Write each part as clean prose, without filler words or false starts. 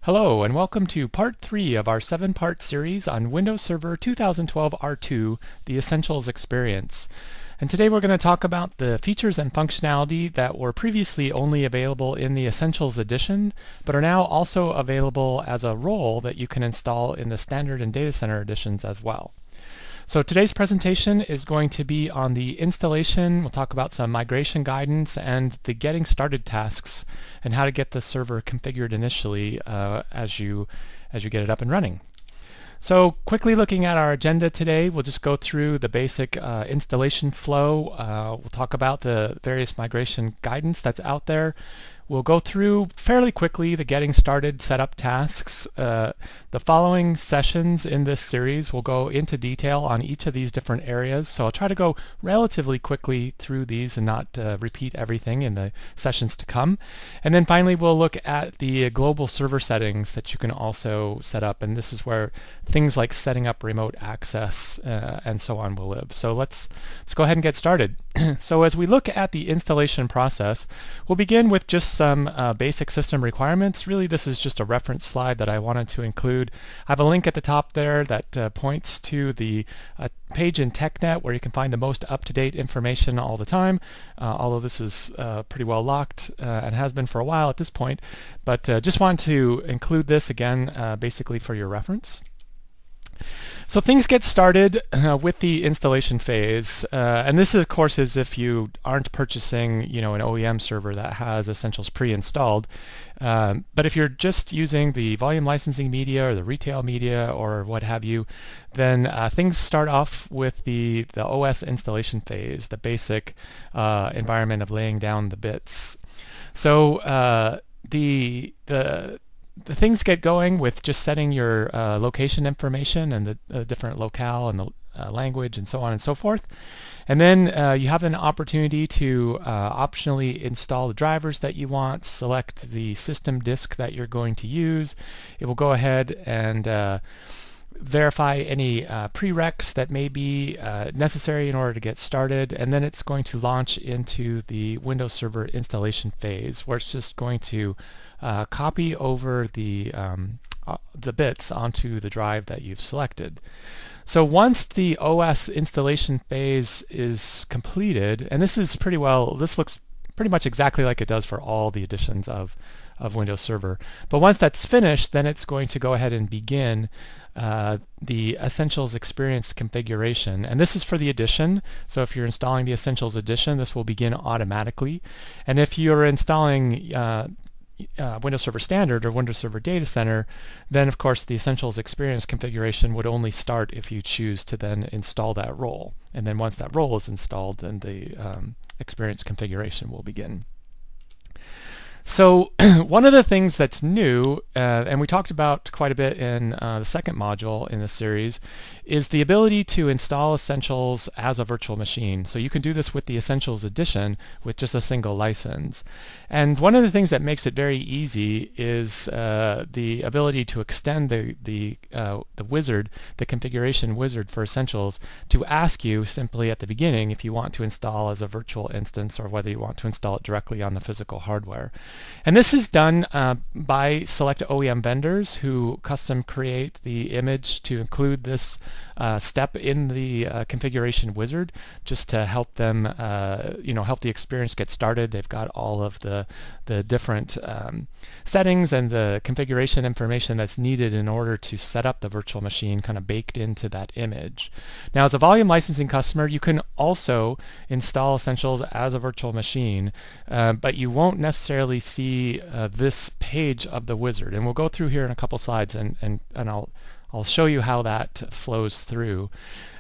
Hello and welcome to part 3 of our 7-part series on Windows Server 2012 R2, the Essentials Experience. And today we're going to talk about the features and functionality that were previously only available in the Essentials edition, but are now also available as a role that you can install in the Standard and Data Center editions as well. So today's presentation is going to be on the installation. We'll talk about some migration guidance and the getting started tasks and how to get the server configured initially as you get it up and running. So quickly looking at our agenda today, we'll just go through the basic installation flow. We'll talk about the various migration guidance that's out there. We'll go through fairly quickly the getting started setup tasks. The following sessions in this series will go into detail on each of these different areas, so I'll try to go relatively quickly through these and not repeat everything in the sessions to come. And then finally we'll look at the global server settings that you can also set up, and this is where things like setting up remote access and so on will live. So let's go ahead and get started. So as we look at the installation process, we'll begin with just some basic system requirements. Really, this is just a reference slide that I wanted to include. I have a link at the top there that points to the page in TechNet where you can find the most up-to-date information all the time, although this is pretty well locked and has been for a while at this point. But just wanted to include this again basically for your reference. So things get started with the installation phase, and this of course is if you aren't purchasing an OEM server that has Essentials pre-installed. But if you're just using the volume licensing media or the retail media or what have you, then things start off with the OS installation phase, the basic environment of laying down the bits. So the things get going with just setting your location information and the different locale and the language and so on and so forth. And then you have an opportunity to optionally install the drivers that you want, select the system disk that you're going to use. It will go ahead and verify any prereqs that may be necessary in order to get started, and then it's going to launch into the Windows Server installation phase where it's just going to copy over the bits onto the drive that you've selected. So once the OS installation phase is completed, and this looks pretty much exactly like it does for all the editions of Windows Server. But once that's finished, then it's going to go ahead and begin the Essentials Experience configuration. And this is for the edition. So if you're installing the Essentials edition, this will begin automatically. And if you're installing Windows Server Standard or Windows Server Data Center, then of course the Essentials Experience configuration would only start if you choose to then install that role. And then once that role is installed, then the Experience configuration will begin. So one of the things that's new, and we talked about quite a bit in the second module in this series, is the ability to install Essentials as a virtual machine. So you can do this with the Essentials edition with just a single license. And one of the things that makes it very easy is the ability to extend the wizard, the configuration wizard for Essentials, to ask you simply at the beginning if you want to install as a virtual instance or whether you want to install it directly on the physical hardware. And this is done by select OEM vendors who custom create the image to include this step in the configuration wizard, just to help them, help the experience get started. They've got all of the different settings and the configuration information that's needed in order to set up the virtual machine kind of baked into that image. Now, as a volume licensing customer, you can also install Essentials as a virtual machine, but you won't necessarily see this page of the wizard. And we'll go through here in a couple slides, and I'll show you how that flows through.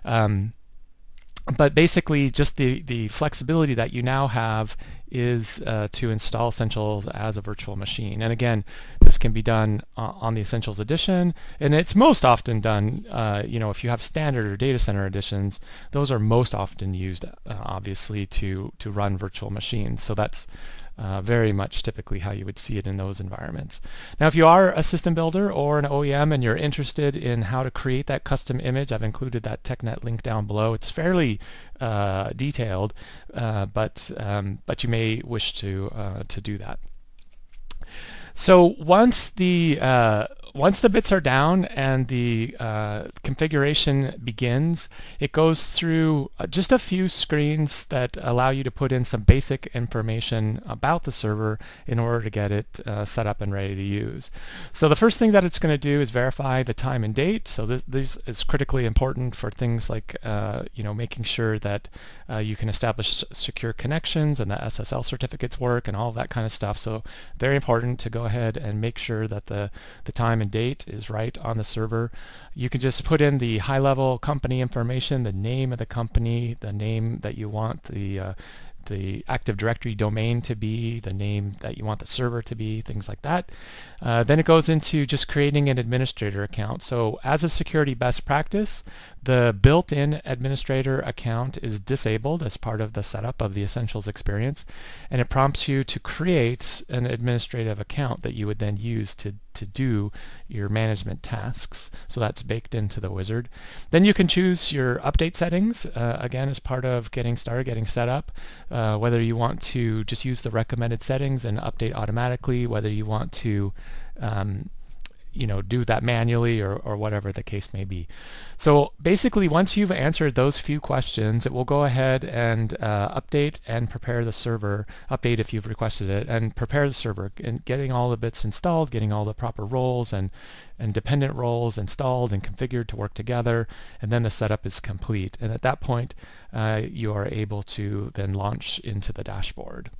But basically, just the flexibility that you now have is to install Essentials as a virtual machine. And again, this can be done on the Essentials edition, and it's most often done, if you have Standard or Data Center editions, those are most often used, obviously, to run virtual machines. So that's very much typically how you would see it in those environments. Now, if you are a system builder or an OEM and you're interested in how to create that custom image, I've included that TechNet link down below. It's fairly detailed, but you may wish to do that. So once the bits are down and the configuration begins, it goes through just a few screens that allow you to put in some basic information about the server in order to get it set up and ready to use. So the first thing that it's going to do is verify the time and date. So this is critically important for things like making sure that you can establish secure connections and the SSL certificates work and all of that kind of stuff. So very important to go ahead and make sure that the time and date is right on the server. You can just put in the high-level company information, the name of the company, the name that you want the Active Directory domain to be, the name that you want the server to be, things like that. Then it goes into just creating an administrator account. So as a security best practice, the built-in administrator account is disabled as part of the setup of the Essentials experience, and it prompts you to create an administrative account that you would then use to do your management tasks. So that's baked into the wizard. Then you can choose your update settings, again as part of getting started, getting set up, whether you want to just use the recommended settings and update automatically, whether you want to do that manually or whatever the case may be. So basically, once you've answered those few questions, it will go ahead and update and prepare the server, update if you've requested it, and prepare the server, and getting all the bits installed, getting all the proper roles and dependent roles installed and configured to work together, and then the setup is complete. And at that point, you are able to then launch into the dashboard.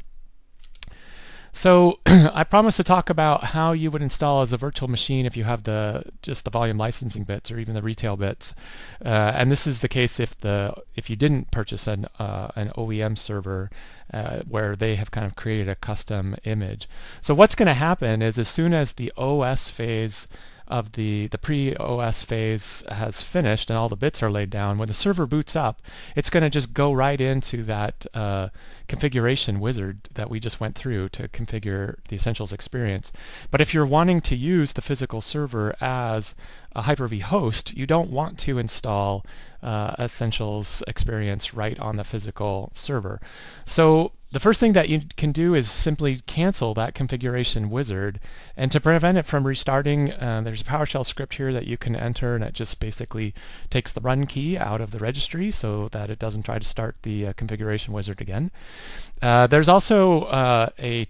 So I promised to talk about how you would install as a virtual machine if you have just the volume licensing bits or even the retail bits, and this is the case if you didn't purchase an OEM server where they have kind of created a custom image. So what's going to happen is as soon as the OS phase of the pre-OS phase has finished and all the bits are laid down, when the server boots up, it's going to just go right into that configuration wizard that we just went through to configure the Essentials experience. But if you're wanting to use the physical server as a Hyper-V host, you don't want to install Essentials experience right on the physical server. So the first thing that you can do is simply cancel that configuration wizard, and to prevent it from restarting, there's a PowerShell script here that you can enter, and it just basically takes the run key out of the registry so that it doesn't try to start the configuration wizard again. There's also a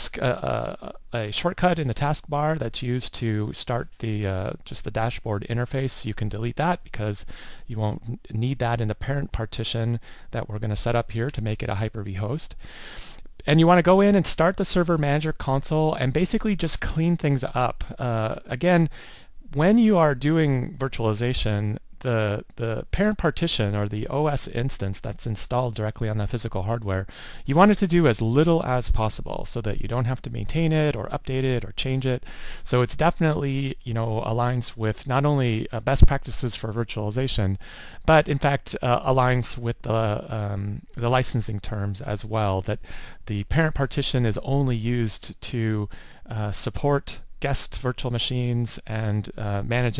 shortcut in the taskbar that's used to start just the dashboard interface. You can delete that because you won't need that in the parent partition that we're going to set up here to make it a Hyper-V host. And you want to go in and start the Server Manager console and basically just clean things up. Again, when you are doing virtualization, the parent partition or the OS instance that's installed directly on the physical hardware, you want it to do as little as possible so that you don't have to maintain it or update it or change it. So it's definitely, aligns with not only best practices for virtualization, but in fact aligns with the licensing terms as well, that the parent partition is only used to support guest virtual machines and manage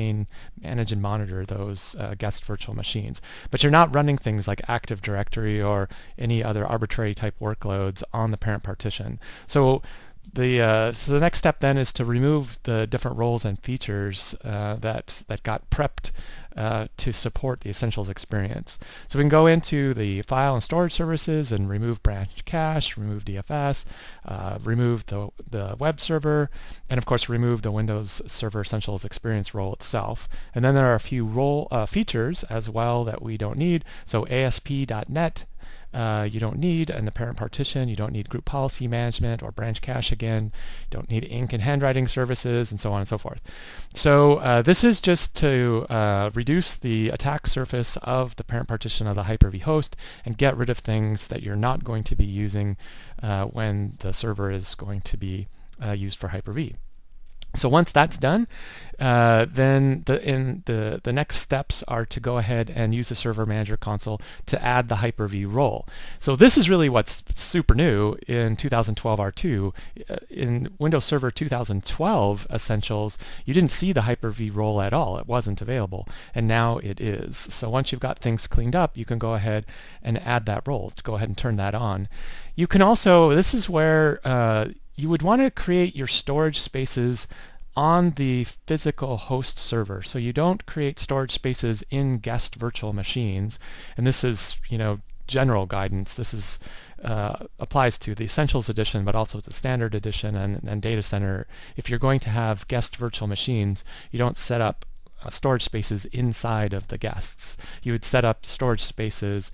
and monitor those guest virtual machines. But you're not running things like Active Directory or any other arbitrary type workloads on the parent partition. So the next step then is to remove the different roles and features that got prepped to support the Essentials experience. So we can go into the file and storage services and remove branch cache, remove DFS, remove the web server, and of course remove the Windows Server Essentials experience role itself. And then there are a few features as well that we don't need. So ASP.NET you don't need, and the parent partition, you don't need group policy management or branch cache again, you don't need ink and handwriting services, and so on and so forth. So this is just to reduce the attack surface of the parent partition of the Hyper-V host and get rid of things that you're not going to be using when the server is going to be used for Hyper-V. So once that's done, then the next steps are to go ahead and use the Server Manager console to add the Hyper-V role. So this is really what's super new in 2012 R2. In Windows Server 2012 Essentials, you didn't see the Hyper-V role at all. It wasn't available, and now it is. So once you've got things cleaned up, you can go ahead and add that role. Go ahead and turn that on. You can also, this is where you would want to create your storage spaces on the physical host server. So you don't create storage spaces in guest virtual machines. And this is, general guidance. This is applies to the Essentials Edition, but also the Standard Edition and Data Center. If you're going to have guest virtual machines, you don't set up storage spaces inside of the guests. You would set up storage spaces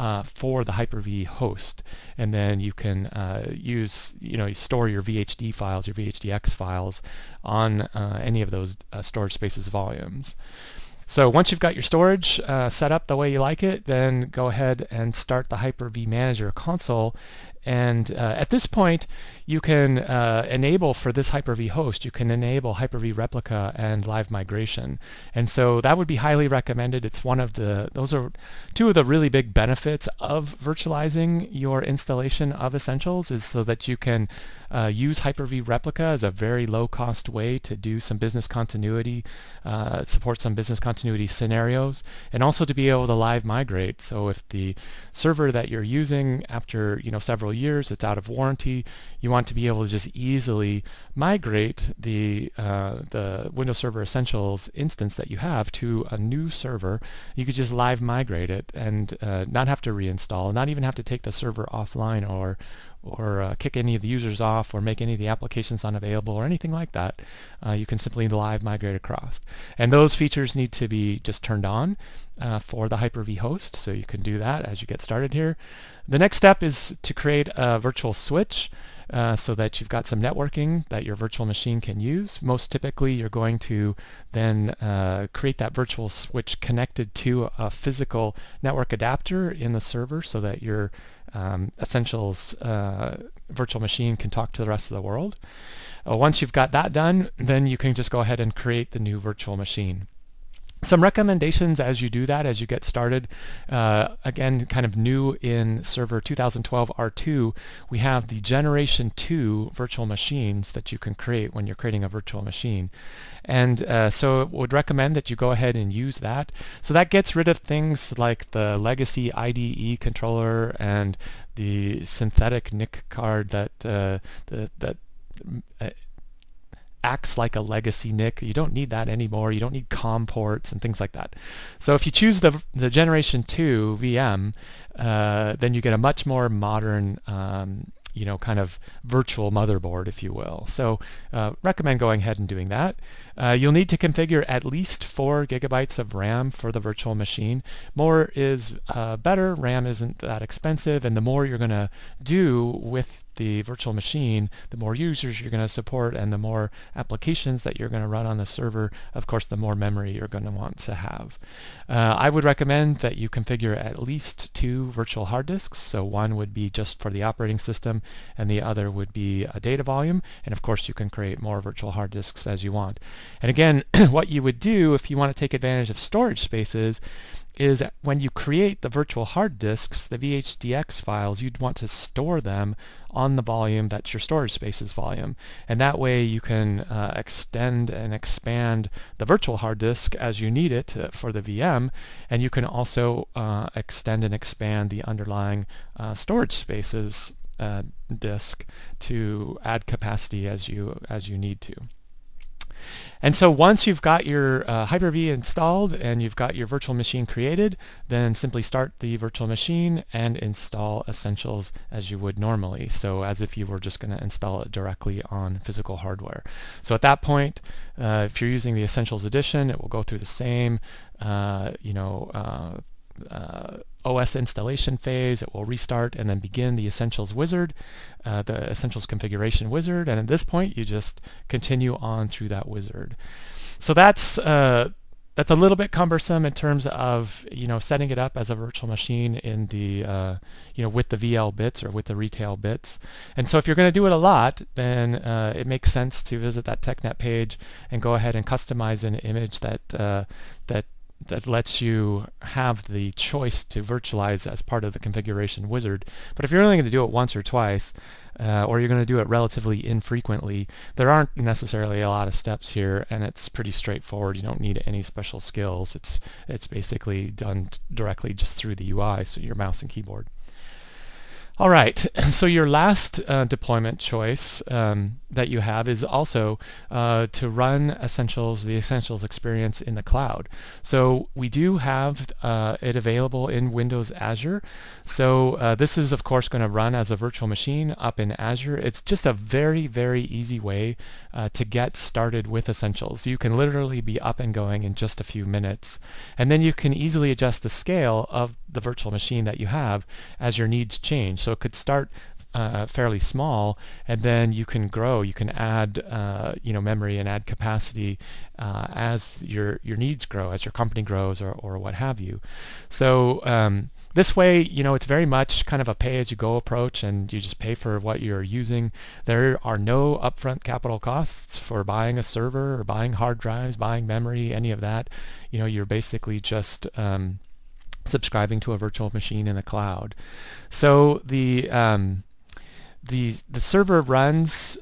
for the Hyper-V host, and then you can you store your VHD files, your VHDX files on any of those storage spaces volumes. So once you've got your storage set up the way you like it, then go ahead and start the Hyper-V Manager console. And at this point, you can enable for this Hyper-V host, you can enable Hyper-V Replica and Live Migration. And so that would be highly recommended. It's those are two of the really big benefits of virtualizing your installation of Essentials, is so that you can use Hyper-V Replica as a very low-cost way to do some business continuity, support some business continuity scenarios, and also to be able to live migrate. So if the server that you're using after several years, it's out of warranty, you want to be able to just easily migrate the Windows Server Essentials instance that you have to a new server. You could just live migrate it and not have to reinstall, not even have to take the server offline or kick any of the users off or make any of the applications unavailable or anything like that. You can simply live migrate across. And those features need to be just turned on for the Hyper-V host, so you can do that as you get started here. The next step is to create a virtual switch so that you've got some networking that your virtual machine can use. Most typically, you're going to then create that virtual switch connected to a physical network adapter in the server so that your Essentials virtual machine can talk to the rest of the world. Once you've got that done, then you can just go ahead and create the new virtual machine. Some recommendations as you do that, as you get started. Again, kind of new in Server 2012 R2, we have the Generation 2 virtual machines that you can create when you're creating a virtual machine. And so would recommend that you go ahead and use that. So that gets rid of things like the legacy IDE controller and the synthetic NIC card that acts like a legacy NIC. You don't need that anymore. You don't need COM ports and things like that. So if you choose the Generation 2 VM, then you get a much more modern kind of virtual motherboard, if you will. So recommend going ahead and doing that. You'll need to configure at least 4 gigabytes of RAM for the virtual machine. More is better. RAM isn't that expensive, and the more you're going to do with the virtual machine, the more users you're going to support and the more applications that you're going to run on the server, of course, the more memory you're going to want to have. I would recommend that you configure at least 2 virtual hard disks. So one would be just for the operating system and the other would be a data volume. And of course, you can create more virtual hard disks as you want. And again, what you would do if you want to take advantage of storage spaces is when you create the virtual hard disks, the VHDX files, you'd want to store them on the volume that's your storage spaces volume. And that way you can extend and expand the virtual hard disk as you need it for the VM, and you can also extend and expand the underlying storage spaces disk to add capacity as you need to. And so once you've got your Hyper-V installed and you've got your virtual machine created, then simply start the virtual machine and install Essentials as you would normally. So as if you were just going to install it directly on physical hardware. So at that point, if you're using the Essentials Edition, it will go through the same OS installation phase. It will restart and then begin the Essentials wizard, the Essentials configuration wizard, and at this point you just continue on through that wizard. So that's a little bit cumbersome in terms of setting it up as a virtual machine in the with the VL bits or with the retail bits. And so if you're going to do it a lot, then it makes sense to visit that TechNet page and go ahead and customize an image that lets you have the choice to virtualize as part of the configuration wizard. But if you're only going to do it once or twice, or you're going to do it relatively infrequently, there aren't necessarily a lot of steps here, and it's pretty straightforward. You don't need any special skills. It's basically done directly just through the UI, so your mouse and keyboard. All right, so your last deployment choice that you have is also to run Essentials, the Essentials experience in the cloud. So we do have it available in Windows Azure. So this is of course going to run as a virtual machine up in Azure. It's just a very, very easy way to get started with Essentials. You can literally be up and going in just a few minutes. And then you can easily adjust the scale of the virtual machine that you have as your needs change. So it could start fairly small, and then you can grow. You can add memory and add capacity as your needs grow, as your company grows, or what have you. So this way, it's very much kind of a pay-as-you-go approach, and you just pay for what you're using. There are no upfront capital costs for buying a server or buying hard drives, buying memory, any of that. You're basically just subscribing to a virtual machine in the cloud. So the server runs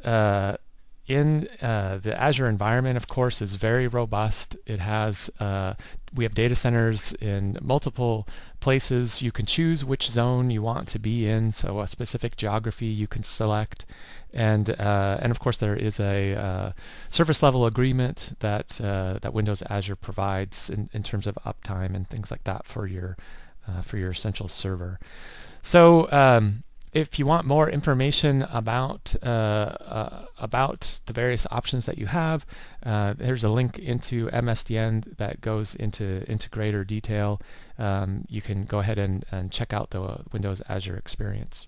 in the Azure environment, of course, is very robust. It has we have data centers in multiple places. You can choose which zone you want to be in, so a specific geography you can select, and of course there is a service level agreement that Windows Azure provides in terms of uptime and things like that for your Essentials server. So if you want more information about the various options that you have, there's a link into MSDN that goes into greater detail. You can go ahead and check out the Windows Azure experience.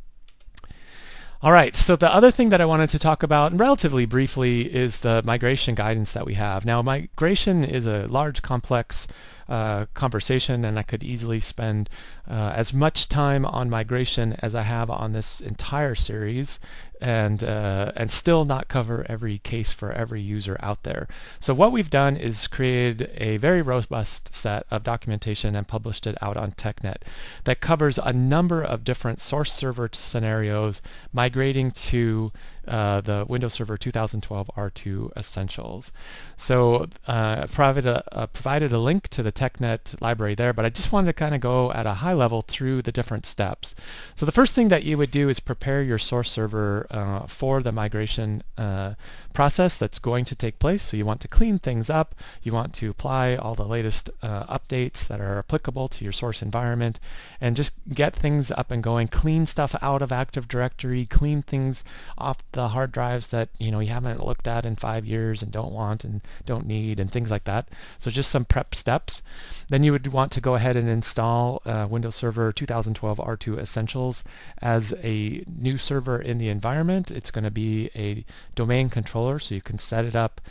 All right, so the other thing that I wanted to talk about, and relatively briefly, is the migration guidance that we have. Now, migration is a large, complex conversation, and I could easily spend as much time on migration as I have on this entire series, and still not cover every case for every user out there. So what we've done is created a very robust set of documentation and published it out on TechNet that covers a number of different source server scenarios migrating to the Windows Server 2012 R2 Essentials. So provided a link to the TechNet library there, but I just wanted to kind of go at a high level through the different steps. So the first thing that you would do is prepare your source server for the migration process that's going to take place. So you want to clean things up, you want to apply all the latest updates that are applicable to your source environment, and just get things up and going, clean stuff out of Active Directory, clean things off the hard drives that you haven't looked at in 5 years and don't want and don't need, and things like that. So just some prep steps. Then you would want to go ahead and install Windows Server 2012 R2 Essentials as a new server in the environment. It's going to be a domain controller, so you can set it up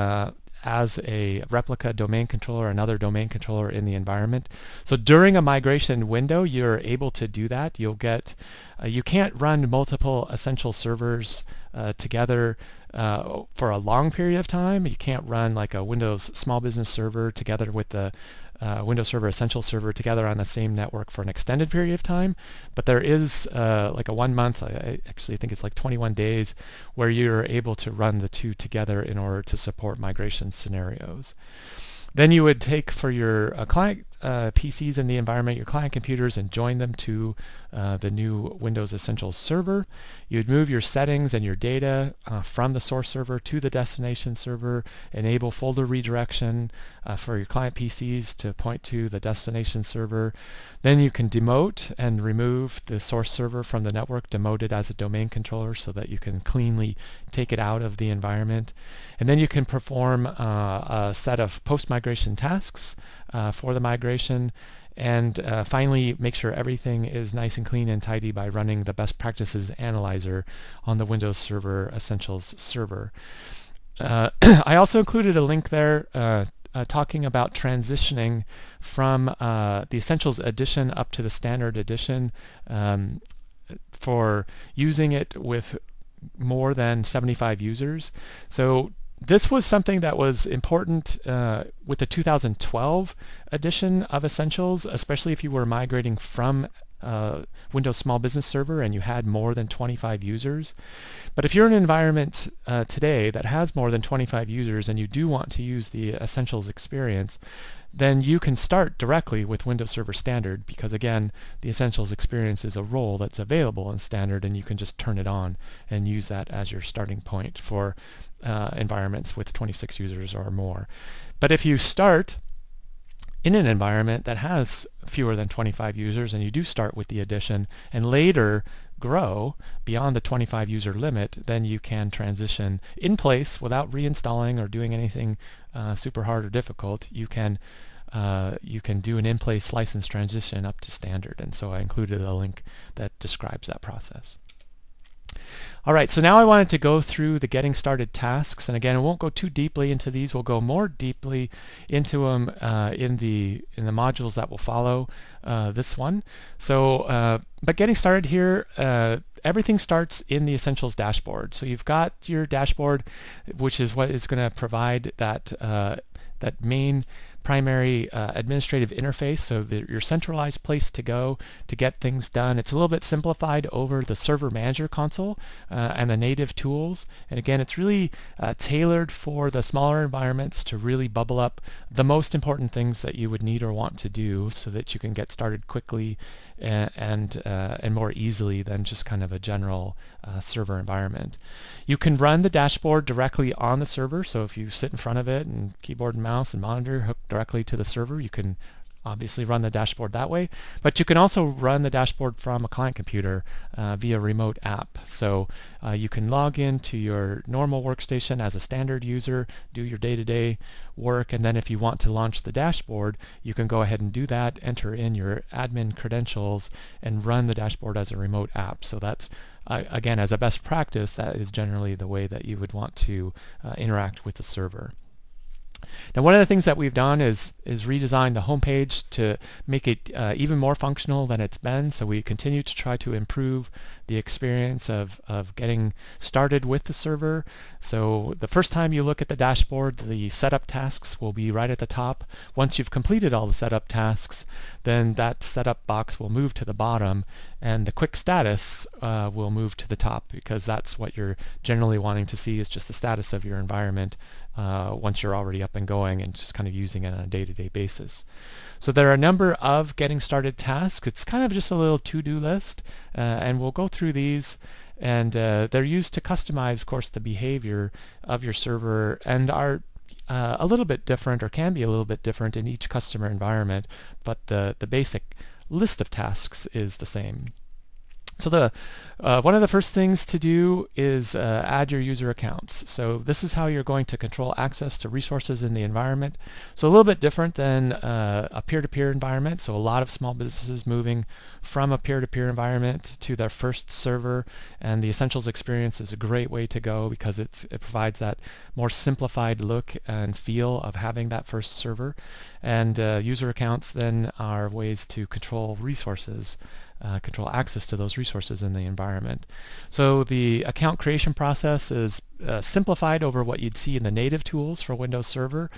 as a replica domain controller, another domain controller in the environment. So during a migration window, you're able to do that. You'll get you can't run multiple Essential servers together for a long period of time. You can't run like a Windows Small Business server together with the Windows Server Essential server together on the same network for an extended period of time, but there is like a 1 month, I actually think it's like 21 days, where you're able to run the two together in order to support migration scenarios. Then you would take for your client PCs in the environment, your client computers, and join them to the new Windows Essentials server. You'd move your settings and your data from the source server to the destination server, enable folder redirection for your client PCs to point to the destination server. Then you can demote and remove the source server from the network, demote it as a domain controller so that you can cleanly take it out of the environment. And then you can perform a set of post-migration tasks for the migration, and finally make sure everything is nice and clean and tidy by running the best practices analyzer on the Windows Server Essentials server. I also included a link there talking about transitioning from the Essentials edition up to the Standard edition for using it with more than 75 users. So this was something that was important with the 2012 edition of Essentials, especially if you were migrating from Windows Small Business Server and you had more than 25 users. But if you're in an environment today that has more than 25 users and you do want to use the Essentials experience, then you can start directly with Windows Server Standard, because again, the Essentials experience is a role that's available in Standard, and you can just turn it on and use that as your starting point for environments with 26 users or more. But if you start in an environment that has fewer than 25 users and you do start with the addition and later grow beyond the 25 user limit, then you can transition in place without reinstalling or doing anything super hard or difficult. You can do an in-place license transition up to Standard, and so I included a link that describes that process. Alright, so now I wanted to go through the getting started tasks, and again, I won't go too deeply into these. We'll go more deeply into them in the modules that will follow this one. So, but getting started here, everything starts in the Essentials dashboard. So you've got your dashboard, which is what is going to provide that that main primary administrative interface, so your centralized place to go to get things done. It's a little bit simplified over the Server Manager console and the native tools. And again, it's really tailored for the smaller environments to really bubble up the most important things that you would need or want to do so that you can get started quickly and more easily than just kind of a general server environment. You can run the dashboard directly on the server, so if you sit in front of it and keyboard and mouse and monitor hook directly to the server, you can obviously run the dashboard that way, but you can also run the dashboard from a client computer via remote app. So you can log into your normal workstation as a standard user, do your day-to-day work, and then if you want to launch the dashboard, you can go ahead and do that, enter in your admin credentials, and run the dashboard as a remote app. So that's again, as a best practice, that is generally the way that you would want to interact with the server. Now, one of the things that we've done is redesign the homepage to make it even more functional than it's been. So we continue to try to improve the experience of getting started with the server. So the first time you look at the dashboard, the setup tasks will be right at the top. Once you've completed all the setup tasks, then that setup box will move to the bottom, and the quick status will move to the top, because that's what you're generally wanting to see, is just the status of your environment once you're already up and going and just kind of using it on a day-to-day basis. So there are a number of getting started tasks. It's kind of just a little to-do list, and we'll go through these, and they're used to customize, of course, the behavior of your server, and are a little bit different, or can be a little bit different in each customer environment, but the basic list of tasks is the same. So one of the first things to do is add your user accounts. So this is how you're going to control access to resources in the environment. So a little bit different than a peer-to-peer environment. So a lot of small businesses moving from a peer-to-peer environment to their first server, and the Essentials experience is a great way to go, because it provides that more simplified look and feel of having that first server. And user accounts then are ways to control resources, control access to those resources in the environment. So the account creation process is simplified over what you'd see in the native tools for Windows Server.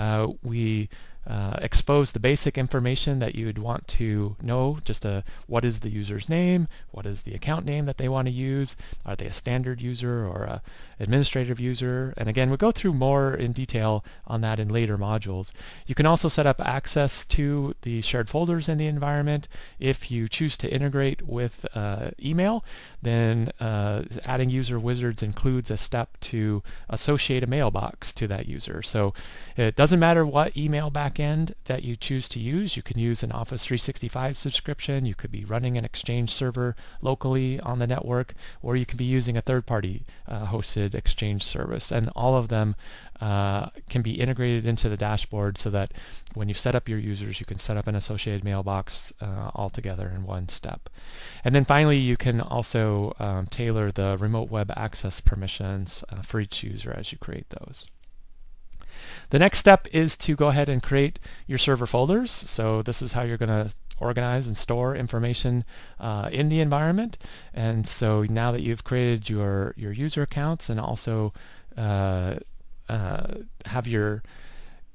We expose the basic information that you would want to know, just what is the user's name, what is the account name that they want to use, are they a standard user or a administrative user, and again, we'll go through more in detail on that in later modules. You can also set up access to the shared folders in the environment. If you choose to integrate with email, then adding user wizards includes a step to associate a mailbox to that user. So it doesn't matter what email backend that you choose to use. You can use an Office 365 subscription, you could be running an Exchange server locally on the network, or you could be using a third-party hosted Exchange service, and all of them can be integrated into the dashboard so that when you set up your users, you can set up an associated mailbox all together in one step. And then finally, you can also tailor the remote web access permissions for each user as you create those. The next step is to go ahead and create your server folders. So this is how you're going to organize and store information in the environment. And so now that you've created your user accounts and also have your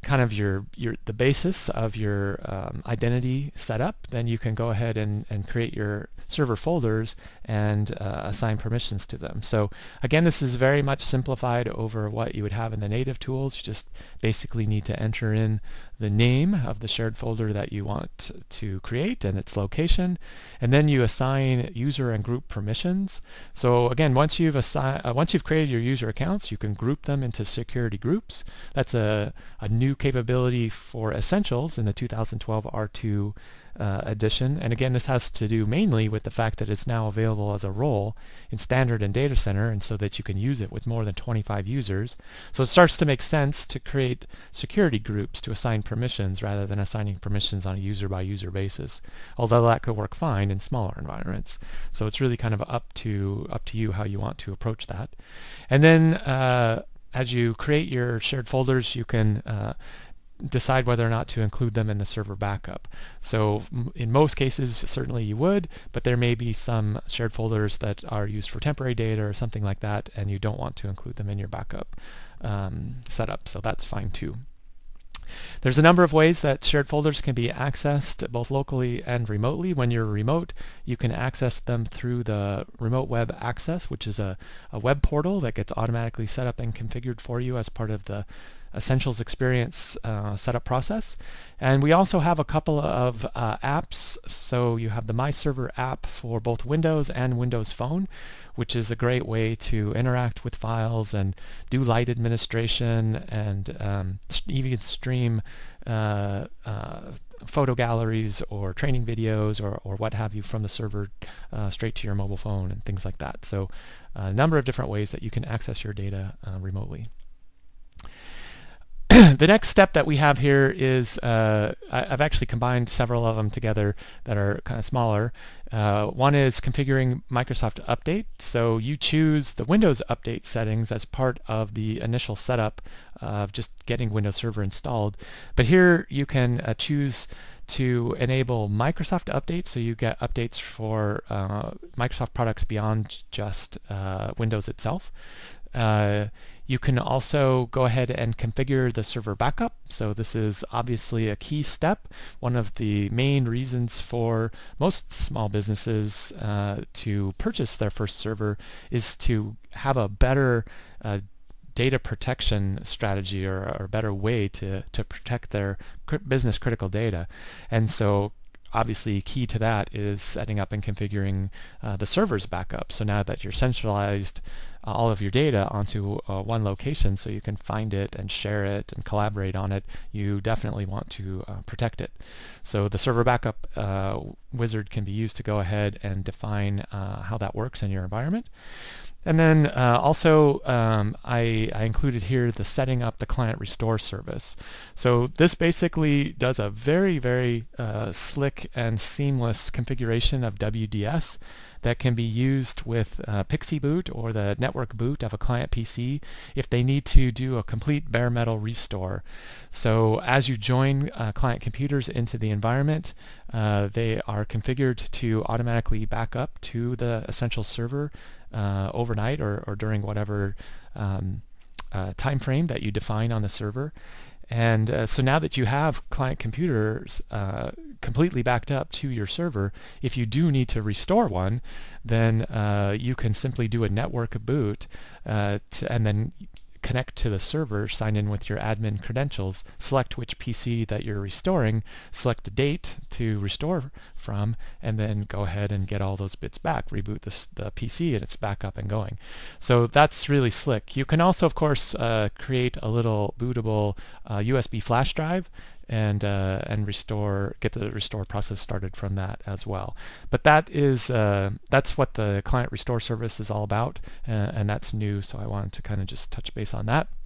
kind of the basis of your identity setup, then you can go ahead and create your server folders and assign permissions to them. So again, this is very much simplified over what you would have in the native tools. You just basically need to enter in the name of the shared folder that you want to create and its location, and then you assign user and group permissions. So again, once you've created your user accounts, you can group them into security groups. That's a new capability for Essentials in the 2012 R2 edition. And again, this has to do mainly with the fact that it's now available as a role in Standard and Data Center, and so that you can use it with more than 25 users. So it starts to make sense to create security groups to assign permissions rather than assigning permissions on a user-by-user basis, although that could work fine in smaller environments. So it's really kind of up to you how you want to approach that. And then as you create your shared folders, you can decide whether or not to include them in the server backup. So in most cases, certainly you would, but there may be some shared folders that are used for temporary data or something like that, and you don't want to include them in your backup setup, so that's fine too. There's a number of ways that shared folders can be accessed both locally and remotely. When you're remote, you can access them through the Remote Web Access, which is a web portal that gets automatically set up and configured for you as part of the Essentials experience setup process. And we also have a couple of apps. So you have the My Server app for both Windows and Windows Phone, which is a great way to interact with files and do light administration and even stream photo galleries or training videos or what have you from the server straight to your mobile phone and things like that. So a number of different ways that you can access your data remotely. The next step that we have here is, I've actually combined several of them together that are kind of smaller. One is configuring Microsoft Update. So you choose the Windows Update settings as part of the initial setup of just getting Windows Server installed. But here you can choose to enable Microsoft Updates, so you get updates for Microsoft products beyond just Windows itself. You can also go ahead and configure the server backup. So this is obviously a key step. One of the main reasons for most small businesses to purchase their first server is to have a better data protection strategy or a better way to protect their business critical data. And so obviously key to that is setting up and configuring the server's backup. So now that you're centralized all of your data onto one location so you can find it and share it and collaborate on it, you definitely want to protect it. So the server backup wizard can be used to go ahead and define how that works in your environment. And then also I included here the setting up the client restore service. So this basically does a very, very slick and seamless configuration of WDS that can be used with Pixie boot or the network boot of a client PC if they need to do a complete bare metal restore. So as you join client computers into the environment, they are configured to automatically back up to the Essentials server overnight or during whatever time frame that you define on the server. And so now that you have client computers completely backed up to your server, if you do need to restore one, then you can simply do a network boot and then connect to the server, sign in with your admin credentials, select which PC that you're restoring, select a date to restore from, and then go ahead and get all those bits back, reboot the PC, and it's back up and going. So that's really slick. You can also, of course, create a little bootable USB flash drive and get the restore process started from that as well. But that is that's what the client restore service is all about, and that's new, so I wanted to kind of just touch base on that.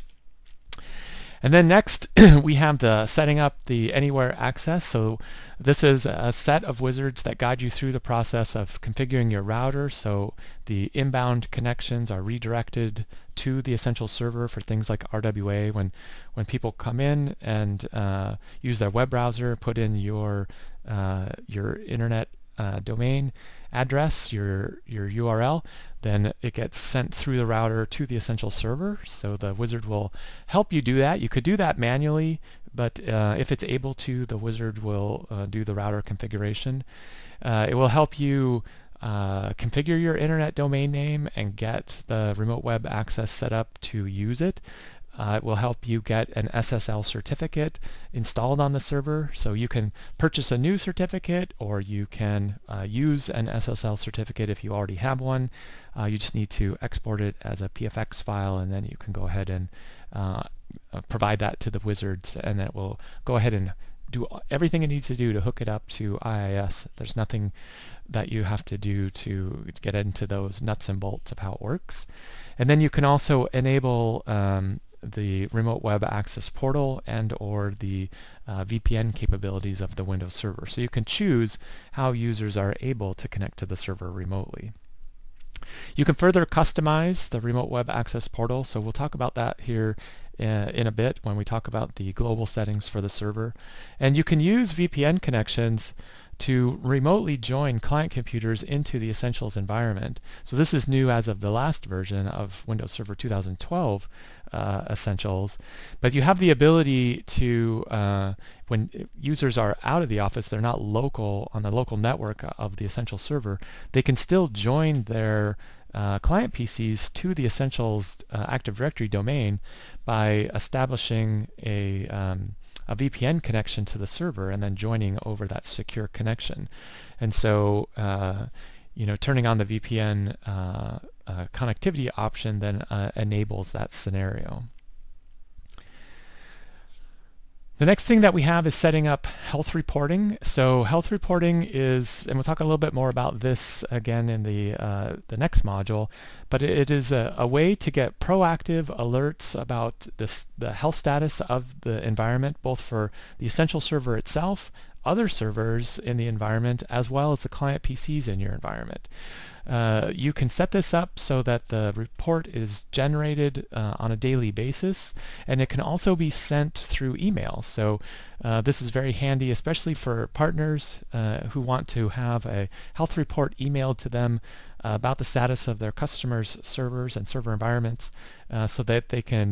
And then next we have the setting up the anywhere access. So this is a set of wizards that guide you through the process of configuring your router, so the inbound connections are redirected to the Essentials server for things like RWA. When people come in and use their web browser, put in your internet domain address, your URL, then it gets sent through the router to the Essentials server. So the wizard will help you do that. You could do that manually but if it's able to, the wizard will do the router configuration. It will help you configure your internet domain name and get the remote web access set up to use it. It will help you get an SSL certificate installed on the server, so you can purchase a new certificate, or you can use an SSL certificate if you already have one. You just need to export it as a PFX file, and then you can go ahead and provide that to the wizards, and it will go ahead and do everything it needs to do to hook it up to IIS. There's nothing that you have to do to get into those nuts and bolts of how it works. And then you can also enable the remote web access portal and or the VPN capabilities of the Windows server. So you can choose how users are able to connect to the server remotely. You can further customize the remote web access portal, so we'll talk about that here in a bit when we talk about the global settings for the server. And you can use VPN connections to remotely join client computers into the Essentials environment. So this is new as of the last version of Windows Server 2012 Essentials. But you have the ability to, when users are out of the office, they're not local on the local network of the Essentials server, they can still join their client PCs to the Essentials Active Directory domain by establishing a VPN connection to the server and then joining over that secure connection. And so, turning on the VPN connectivity option then enables that scenario. The next thing that we have is setting up health reporting. So health reporting is, and we'll talk a little bit more about this again in the next module, but it is a way to get proactive alerts about the health status of the environment, both for the Essential server itself, other servers in the environment, as well as the client PCs in your environment. You can set this up so that the report is generated on a daily basis, and it can also be sent through email. So this is very handy, especially for partners who want to have a health report emailed to them about the status of their customers' servers and server environments, so that they can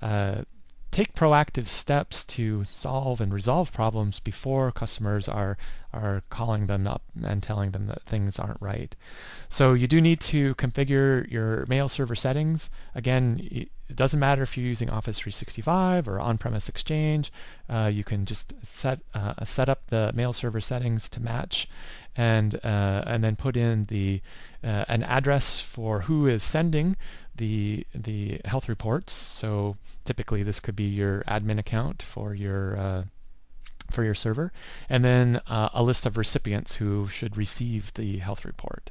take proactive steps to solve and resolve problems before customers are calling them up and telling them that things aren't right. So you do need to configure your mail server settings. Again, it doesn't matter if you're using Office 365 or on-premise Exchange. You can just set up the mail server settings to match, and then put in an address for who is sending the health reports. So typically this could be your admin account for your server, and then a list of recipients who should receive the health report.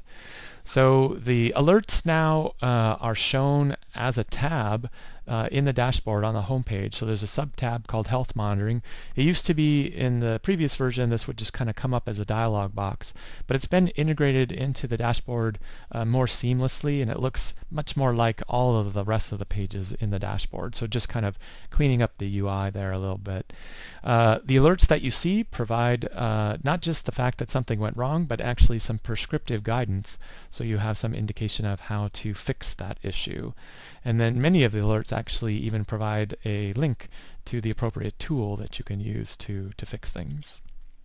So the alerts now are shown as a tab in the dashboard on the home page. So there's a sub-tab called Health Monitoring. It used to be, in the previous version, this would just kind of come up as a dialog box, but it's been integrated into the dashboard more seamlessly, and it looks much more like all of the rest of the pages in the dashboard. So just kind of cleaning up the UI there a little bit. The alerts that you see provide not just the fact that something went wrong, but actually some prescriptive guidance, so you have some indication of how to fix that issue. And then many of the alerts actually even provide a link to the appropriate tool that you can use to fix things.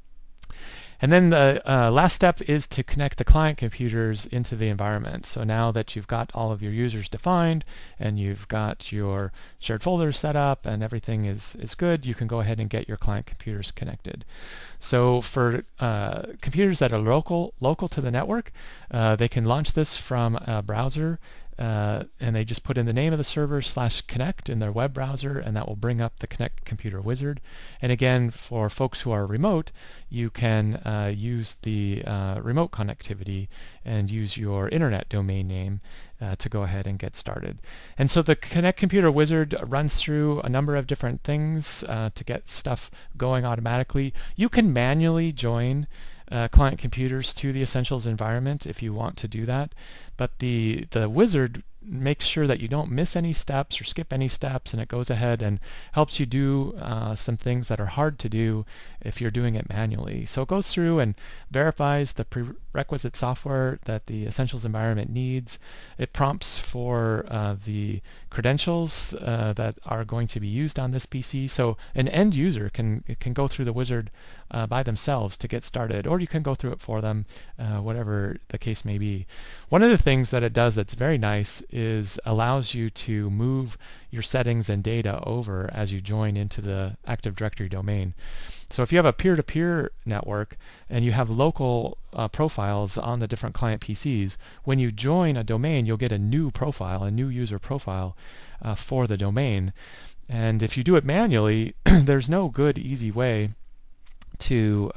And then the last step is to connect the client computers into the environment. So now that you've got all of your users defined and you've got your shared folders set up and everything is good, you can go ahead and get your client computers connected. So for computers that are local to the network, they can launch this from a browser, and they just put in the name of the server /connect in their web browser, and that will bring up the Connect Computer Wizard. And again, for folks who are remote, you can use the remote connectivity and use your internet domain name to go ahead and get started. And so the Connect Computer Wizard runs through a number of different things to get stuff going automatically. You can manually join client computers to the Essentials environment if you want to do that, but the wizard makes sure that you don't miss any steps or skip any steps, and it goes ahead and helps you do some things that are hard to do if you're doing it manually. So it goes through and verifies the prerequisite software that the Essentials environment needs. It prompts for the credentials that are going to be used on this PC. So an end user can go through the wizard by themselves to get started, or you can go through it for them, whatever the case may be. One of the things that it does that's very nice is allows you to move your settings and data over as you join into the Active Directory domain. So if you have a peer-to-peer network and you have local profiles on the different client PCs, when you join a domain, you'll get a new profile, a new user profile for the domain. And if you do it manually, there's no good, easy way to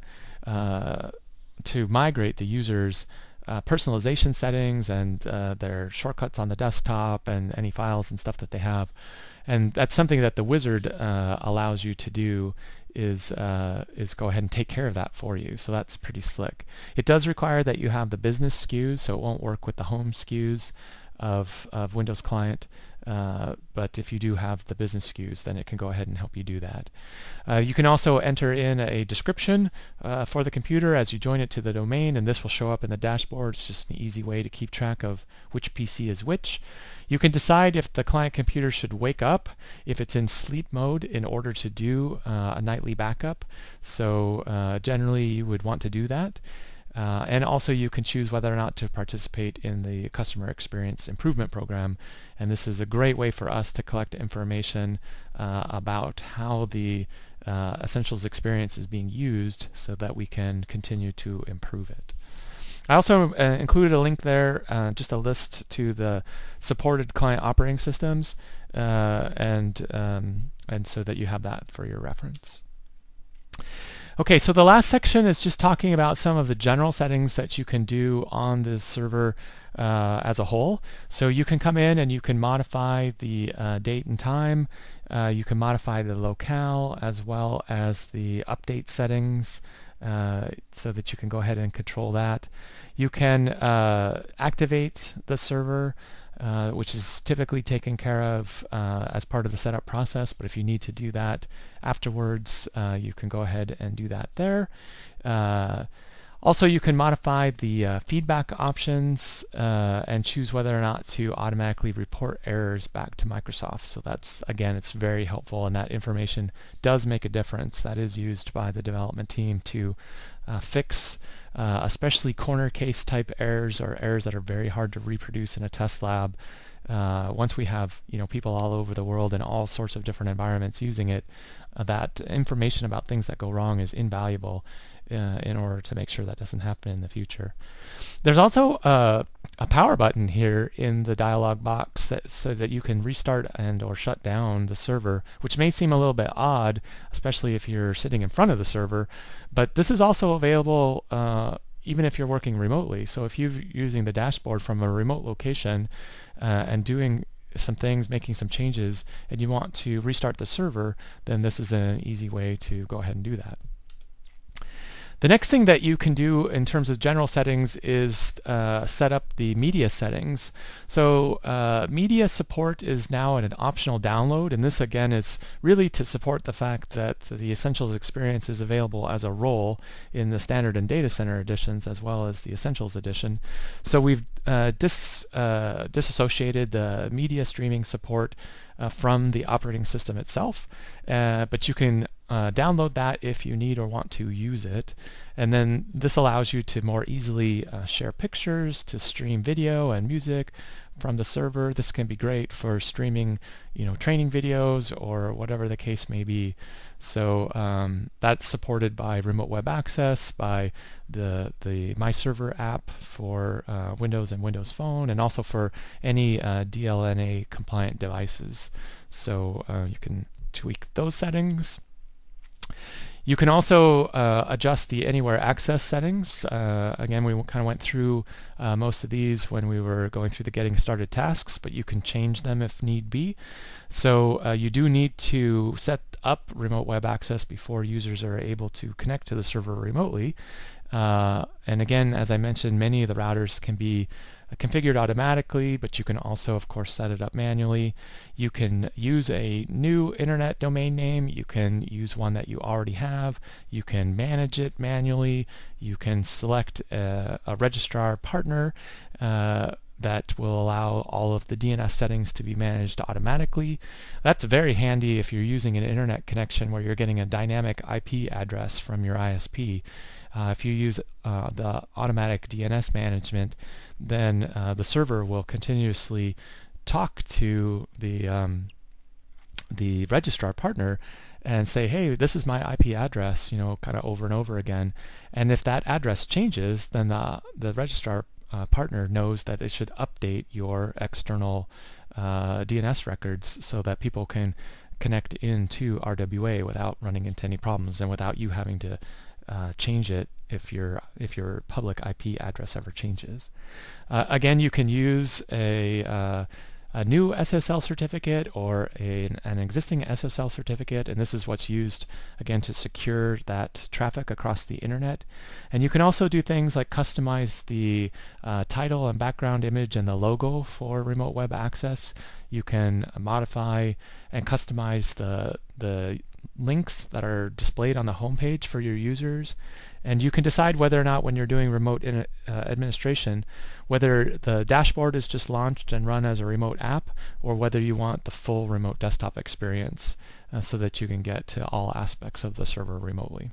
migrate the users' personalization settings and their shortcuts on the desktop and any files and stuff that they have. And that's something that the wizard allows you to do, is go ahead and take care of that for you. So that's pretty slick. It does require that you have the business SKUs, so it won't work with the home SKUs of Windows Client. But if you do have the business SKUs, then it can go ahead and help you do that. You can also enter in a description for the computer as you join it to the domain, and this will show up in the dashboard. It's just an easy way to keep track of which PC is which. You can decide if the client computer should wake up if it's in sleep mode in order to do a nightly backup. So generally you would want to do that. And also you can choose whether or not to participate in the Customer Experience Improvement Program. And this is a great way for us to collect information about how the Essentials experience is being used so that we can continue to improve it. I also included a link there, just a list to the supported client operating systems, and so that you have that for your reference. Okay, so the last section is just talking about some of the general settings that you can do on the server as a whole. So you can come in and you can modify the date and time. You can modify the locale as well as the update settings, so that you can go ahead and control that. You can activate the server, which is typically taken care of as part of the setup process, but if you need to do that afterwards, you can go ahead and do that there. Also, you can modify the feedback options and choose whether or not to automatically report errors back to Microsoft. So that's, again, it's very helpful, and that information does make a difference. That is used by the development team to fix especially corner case type errors, or errors that are very hard to reproduce in a test lab. Once we have people all over the world in all sorts of different environments using it, that information about things that go wrong is invaluable in order to make sure that doesn't happen in the future. There's also a power button here in the dialog box so that you can restart and or shut down the server, which may seem a little bit odd, especially if you're sitting in front of the server, but this is also available even if you're working remotely. So if you're using the dashboard from a remote location and doing some things, making some changes, and you want to restart the server, then this is an easy way to go ahead and do that. The next thing that you can do in terms of general settings is set up the media settings. So media support is now an optional download, and this again is really to support the fact that the Essentials experience is available as a role in the Standard and Data Center editions as well as the Essentials edition. So we've disassociated the media streaming support from the operating system itself, but you can download that if you need or want to use it. And then this allows you to more easily share pictures, to stream video and music from the server. This can be great for streaming training videos or whatever the case may be. So that's supported by remote web access, by the My Server app for Windows and Windows Phone, and also for any DLNA compliant devices. So you can tweak those settings. You can also adjust the Anywhere Access settings. Again, we kind of went through most of these when we were going through the Getting Started tasks, but you can change them if need be. So you do need to set up remote web access before users are able to connect to the server remotely. And again, as I mentioned, many of the routers can be configured automatically, but you can also, of course, set it up manually. You can use a new internet domain name. You can use one that you already have. You can manage it manually. You can select a registrar partner that will allow all of the DNS settings to be managed automatically. That's very handy if you're using an internet connection where you're getting a dynamic IP address from your ISP. If you use the automatic DNS management, then the server will continuously talk to the registrar partner and say, hey, this is my IP address, kind of over and over again. And if that address changes, then the registrar partner knows that it should update your external DNS records so that people can connect into RWA without running into any problems and without you having to change it if your public IP address ever changes. Again, you can use a new SSL certificate or an existing SSL certificate, and this is what's used again to secure that traffic across the internet. And you can also do things like customize the title and background image and the logo for remote web access. You can modify and customize the links that are displayed on the home page for your users, and you can decide whether or not, when you're doing remote administration, whether the dashboard is just launched and run as a remote app, or whether you want the full remote desktop experience so that you can get to all aspects of the server remotely.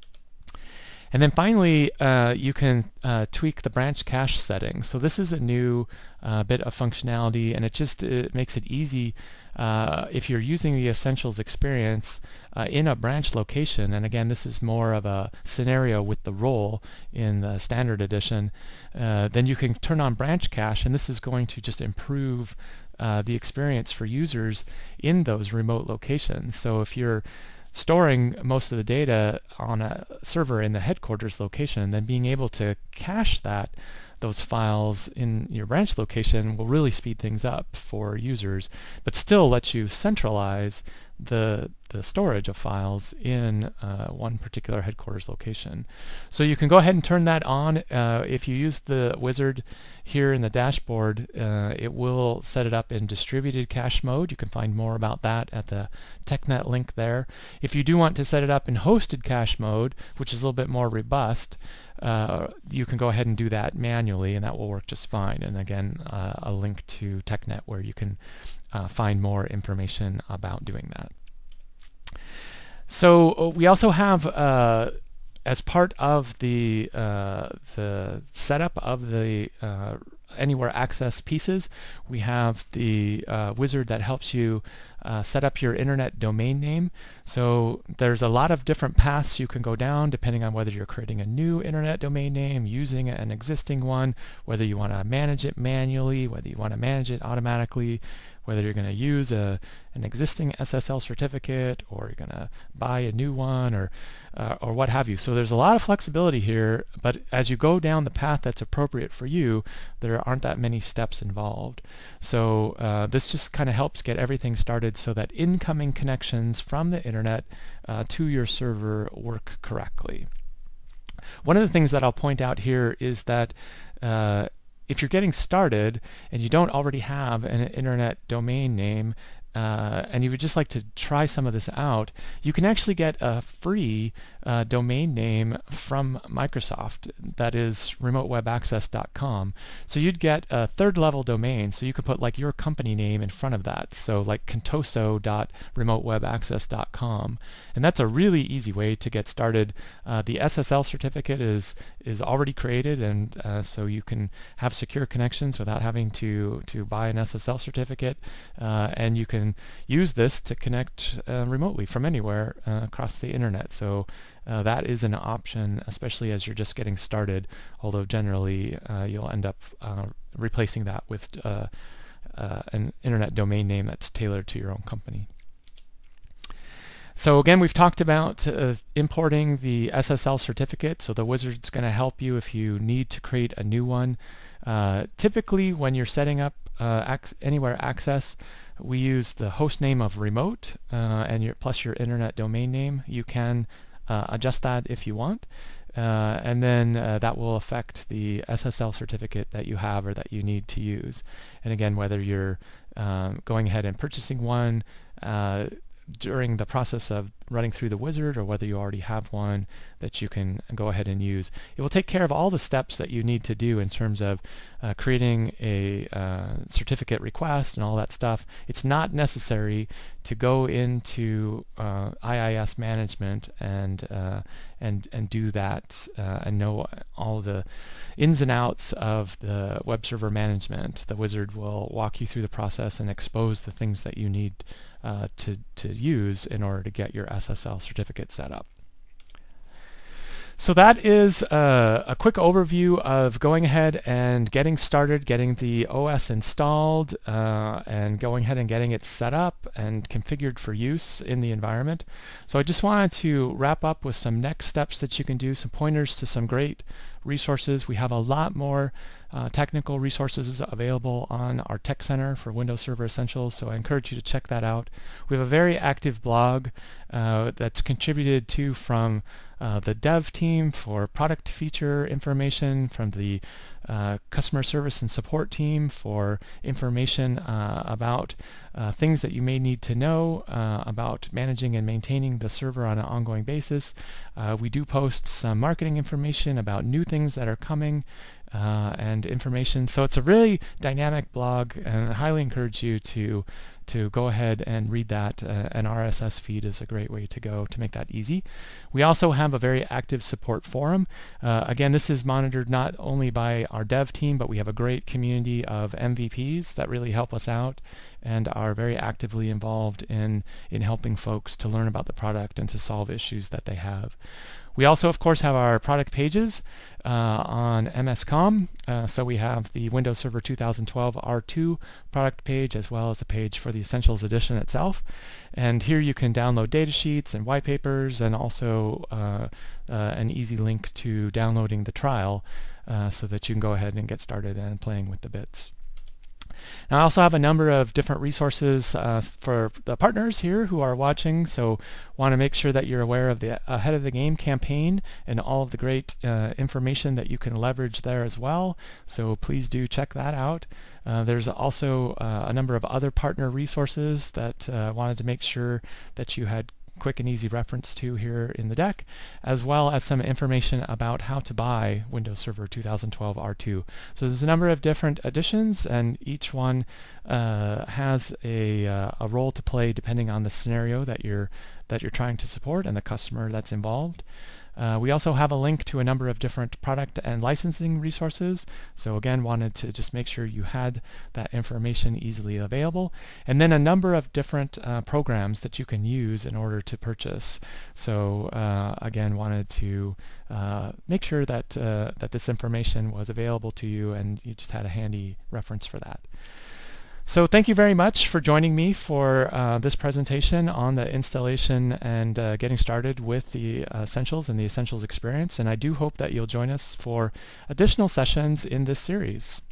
And then finally, you can tweak the branch cache settings. So this is a new bit of functionality, and it makes it easy if you're using the Essentials experience in a branch location. And again, this is more of a scenario with the role in the standard edition. Then you can turn on branch cache, and this is going to just improve the experience for users in those remote locations. So if you're storing most of the data on a server in the headquarters location, then being able to cache those files in your branch location will really speed things up for users, but still let you centralize the storage of files in one particular headquarters location. So you can go ahead and turn that on. If you use the wizard here in the dashboard, it will set it up in distributed cache mode. You can find more about that at the TechNet link there. If you do want to set it up in hosted cache mode, which is a little bit more robust, you can go ahead and do that manually, and that will work just fine. And again, a link to TechNet where you can find more information about doing that. So we also have, as part of the setup of the Anywhere Access pieces, we have the wizard that helps you set up your internet domain name. So there's a lot of different paths you can go down depending on whether you're creating a new internet domain name, using an existing one, whether you want to manage it manually, whether you want to manage it automatically, whether you're going to use an existing SSL certificate, or you're going to buy a new one, or what have you. So there's a lot of flexibility here, but as you go down the path that's appropriate for you, there aren't that many steps involved. So this just kind of helps get everything started so that incoming connections from the internet to your server work correctly. One of the things that I'll point out here is that if you're getting started and you don't already have an internet domain name, and you would just like to try some of this out, you can actually get a free domain name from Microsoft, that is remotewebaccess.com. So you'd get a third-level domain, so you could put like your company name in front of that, so like contoso.remotewebaccess.com, and that's a really easy way to get started. The SSL certificate is already created, and so you can have secure connections without having to buy an SSL certificate, and you can use this to connect remotely from anywhere across the internet. So that is an option, especially as you're just getting started, although generally you'll end up replacing that with an internet domain name that's tailored to your own company. So again, we've talked about importing the SSL certificate, so the wizard's going to help you if you need to create a new one. Typically, when you're setting up Anywhere Access, we use the host name of remote and plus your internet domain name. You can adjust that if you want. and then that will affect the SSL certificate that you have or that you need to use. And again, whether you're going ahead and purchasing one during the process of running through the wizard, or whether you already have one that you can go ahead and use. It will take care of all the steps that you need to do in terms of creating a certificate request and all that stuff. It's not necessary to go into IIS management and do that and know all the ins and outs of the web server management. The wizard will walk you through the process and expose the things that you need to use in order to get your SSL certificate set up. So that is a quick overview of going ahead and getting started, getting the OS installed, and going ahead and getting it set up and configured for use in the environment. So I just wanted to wrap up with some next steps that you can do, some pointers to some great resources. We have a lot more technical resources available on our Tech Center for Windows Server Essentials, so I encourage you to check that out. We have a very active blog that's contributed to from the dev team for product feature information, from the customer service and support team for information about things that you may need to know about managing and maintaining the server on an ongoing basis. We do post some marketing information about new things that are coming and information. So it's a really dynamic blog, and I highly encourage you to go ahead and read that. An RSS feed is a great way to go to make that easy. We also have a very active support forum. Again, this is monitored not only by our dev team, but we have a great community of MVPs that really help us out and are very actively involved in helping folks to learn about the product and to solve issues that they have. We also, of course, have our product pages on MS.com. So we have the Windows Server 2012 R2 product page, as well as a page for the Essentials Edition itself. And here you can download datasheets and white papers, and also an easy link to downloading the trial so that you can go ahead and get started and playing with the bits. Now, I also have a number of different resources for the partners here who are watching, so want to make sure that you're aware of the Ahead of the Game campaign and all of the great information that you can leverage there as well, so please do check that out. There's also a number of other partner resources that wanted to make sure that you had quick and easy reference to here in the deck, as well as some information about how to buy Windows Server 2012 R2. So there's a number of different editions, and each one has a role to play depending on the scenario that you're trying to support and the customer that's involved. We also have a link to a number of different product and licensing resources. So again, wanted to just make sure you had that information easily available. And then a number of different programs that you can use in order to purchase. So again, wanted to make sure that, that this information was available to you and you just had a handy reference for that. So thank you very much for joining me for this presentation on the installation and getting started with the Essentials and the Essentials experience. And I do hope that you'll join us for additional sessions in this series.